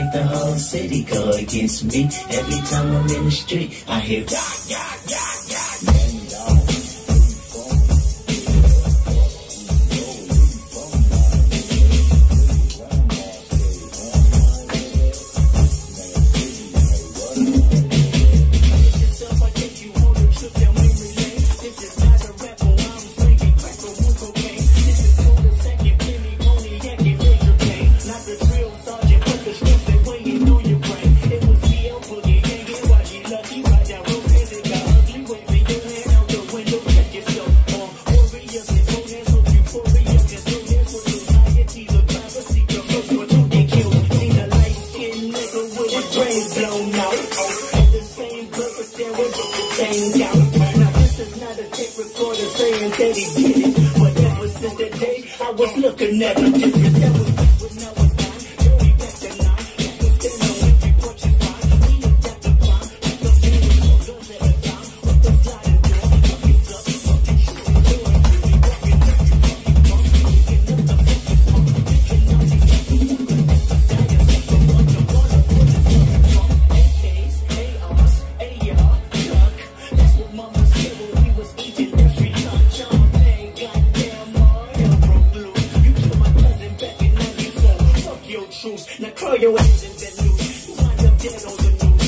make the whole city go against me. Every time I'm in the street, I hear yeah, yeah, yeah, yeah. Looking at me different, that was when I was nine. Dirty back to nine. That was then on every porch is fine. We looked at the prime. Like the famous for guns at a time. Up the sliding door. Fuck it up, fuck it shit. Doing really walking up your fucking pump. Picking up the fucking pump. Picking out these fucking suckers. Dying sucker. Bunch of water. Where this coming from? AKs, ARs, AR, duck. That's what mama said when we was eating every lunch. I'm playing goddamn back in '94, fuck your truce. Now crawl your ass in that news. You wind up dead on the news.